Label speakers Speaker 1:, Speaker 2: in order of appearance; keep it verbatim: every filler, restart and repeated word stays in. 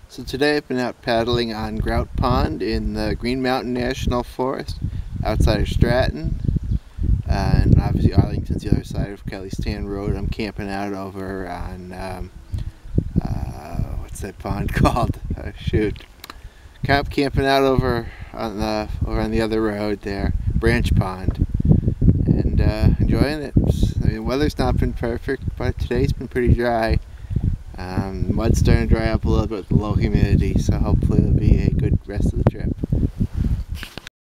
Speaker 1: So today I've been out paddling on Grout Pond in the Green Mountain National Forest outside of Stratton. Uh, and obviously Arlington's the other side of Kelly Stand Road. I'm camping out over on, um, uh, what's that pond called? Oh, shoot. Camp camping out over on the over on the other road there, Branch Pond, and uh, enjoying it. I mean, weather's not been perfect, but today's been pretty dry. Um, mud's starting to dry up a little bit with the low humidity, so hopefully it'll be a good rest of the trip.